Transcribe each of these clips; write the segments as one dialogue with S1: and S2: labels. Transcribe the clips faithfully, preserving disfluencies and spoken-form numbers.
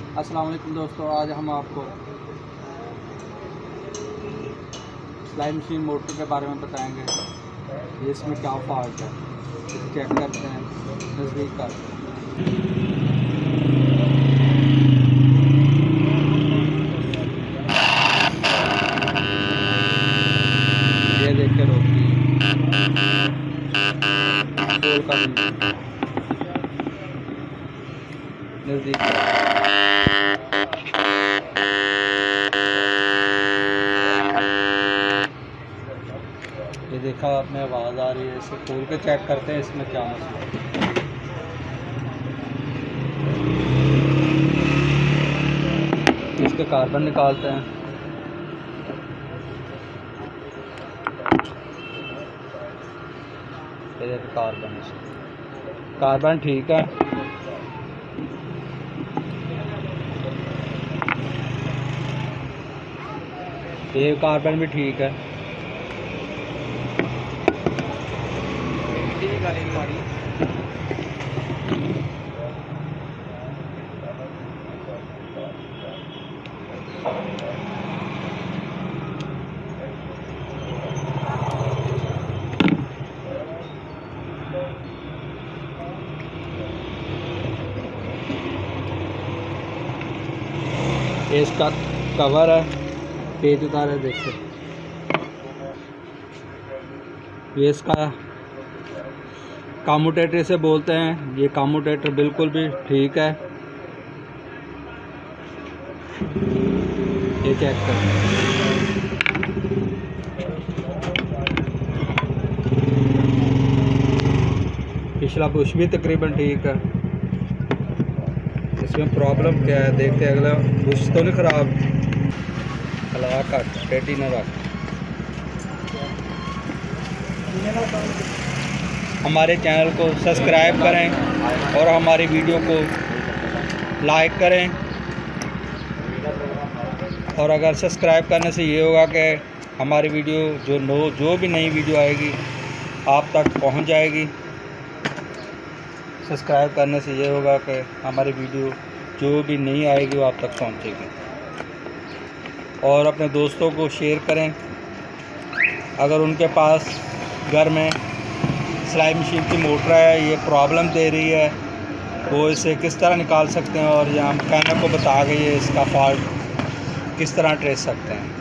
S1: अस्सलाम वालेकुम दोस्तों, आज हम आपको सिलाई मशीन मोटर के बारे में बताएंगे। ये इसमें क्या फॉल्ट है, इसे चेक करते हैं नज़दीक का। ये देख के रोकती है नज़दीक ये देखा आपने, आवाज़ आ रही है। इसे खोल के चेक करते हैं इसमें क्या मसला है। इसके कार्बन निकालते हैं। ये देखो कार्बन, इसका कार्बन ठीक है। ये कार्बन भी ठीक है। ठीक है हमारी ये इसका कवर है, पेज उतार है, देखते। ये इसका कम्यूटेटर इसे बोलते हैं। ये कम्यूटेटर बिल्कुल भी ठीक है। ये चेक कर, पिछला बुश भी तकरीबन ठीक है। इसमें प्रॉब्लम क्या है देखते हैं। अगला बुश तो नहीं ख़राब, हला कट पेटी न रख। हमारे चैनल को सब्सक्राइब करें और हमारी वीडियो को लाइक करें। और अगर सब्सक्राइब करने से ये होगा कि हमारी वीडियो जो नो जो भी नई वीडियो आएगी आप तक पहुंच जाएगी। सब्सक्राइब करने से ये होगा कि हमारी वीडियो जो भी नई आएगी वो आप तक पहुंचेगी। और अपने दोस्तों को शेयर करें। अगर उनके पास घर में सिलाई मशीन की मोटर है, ये प्रॉब्लम दे रही है, वो इसे किस तरह निकाल सकते हैं और या मैकेनिक को बता के ये इसका फॉल्ट किस तरह ट्रेस सकते हैं।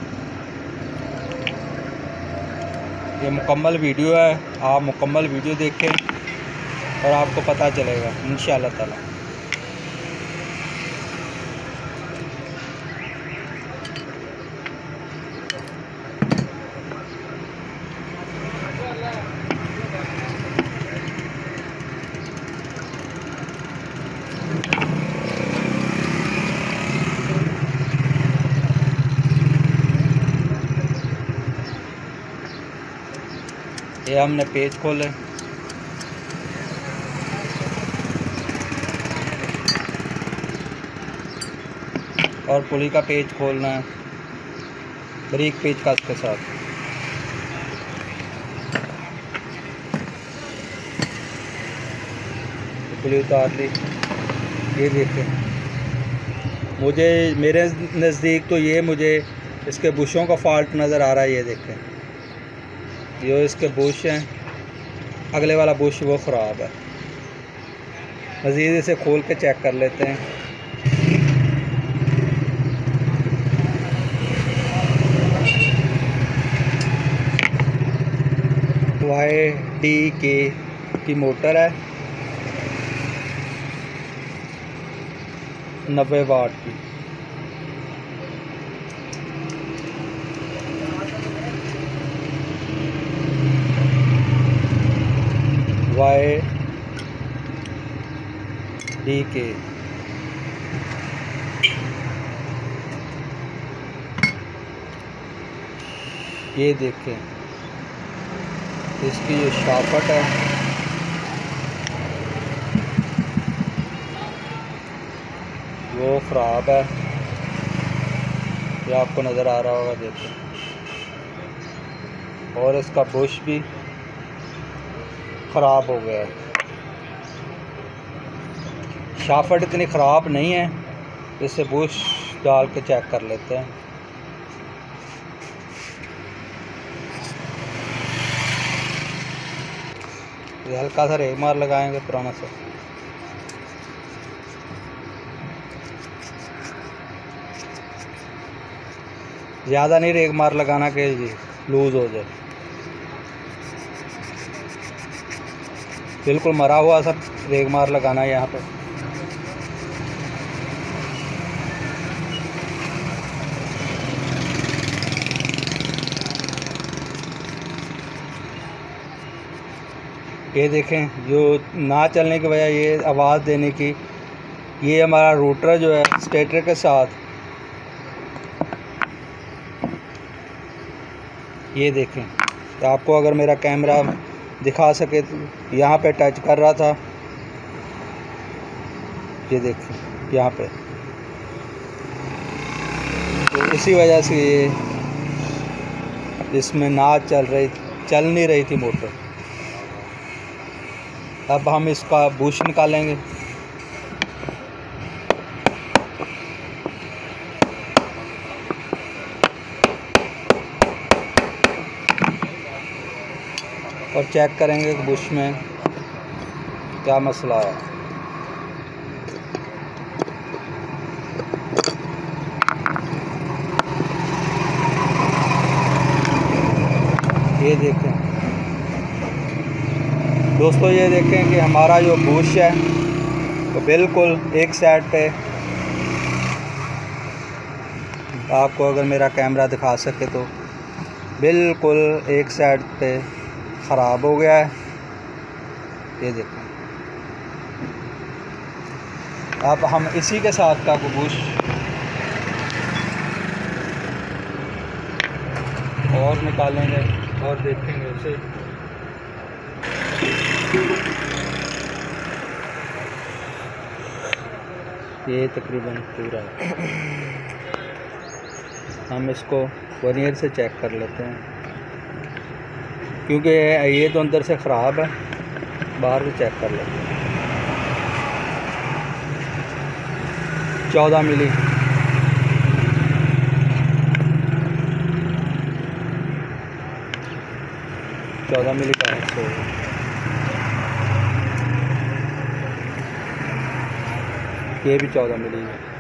S1: ये मुकम्मल वीडियो है, आप मुकम्मल वीडियो देखें और आपको पता चलेगा इंशाअल्लाह ताला। ये हमने पेज खोले, और पुली का पेज खोलना है, बारीक पेज का के साथ। पुली उतार ली। ये देखें, मुझे मेरे नज़दीक तो ये मुझे इसके बुशों का फॉल्ट नज़र आ रहा है। ये देखें, ये इसके बुश हैं, अगले वाला बुश वो ख़राब है। मज़ीद इसे खोल के चेक कर लेते हैं। वाई डी के की मोटर है, नब्बे वाट की। वाई डी के ये देखें, इसकी जो शाफ्ट है वो ख़राब है। ये आपको नज़र आ रहा होगा, देखें। और इसका बुश भी ख़राब हो गया है। शाफ्ट इतनी ख़राब नहीं है, इससे बुश डाल के चेक कर लेते हैं। ये हल्का सा रेग मार लगाएंगे पुराना सा। ज़्यादा नहीं रेग मार लगाना कि लूज़ हो जाए, बिल्कुल मरा हुआ सब रेग मार लगाना है यहाँ पे। ये देखें, जो ना चलने की वजह ये आवाज़ देने की, ये हमारा रूटर जो है स्टेटर के साथ, ये देखें। तो आपको अगर मेरा कैमरा दिखा सके तो यहाँ पे टच कर रहा था, ये देखें यहाँ पे, तो इसी वजह से ये इसमें ना चल रही चल नहीं रही थी मोटर। अब हम इसका बुश निकालेंगे। और चेक करेंगे कि बुश में क्या मसला है। ये देखें दोस्तों, ये देखें कि हमारा जो बुश है तो बिल्कुल एक साइड पे, आपको अगर मेरा कैमरा दिखा सके तो बिल्कुल एक साइड पे ख़राब हो गया है। ये देखें। अब हम इसी के साथ का बुश और निकालेंगे और देखेंगे उसे। ये तकरीबन पूरा है। हम इसको वर्नियर से चेक कर लेते हैं, क्योंकि ये तो अंदर से ख़राब है, बाहर से चेक कर लेते हैं। चौदह मिली चौदह मिली का है। सो ये भी चौदह मिली है।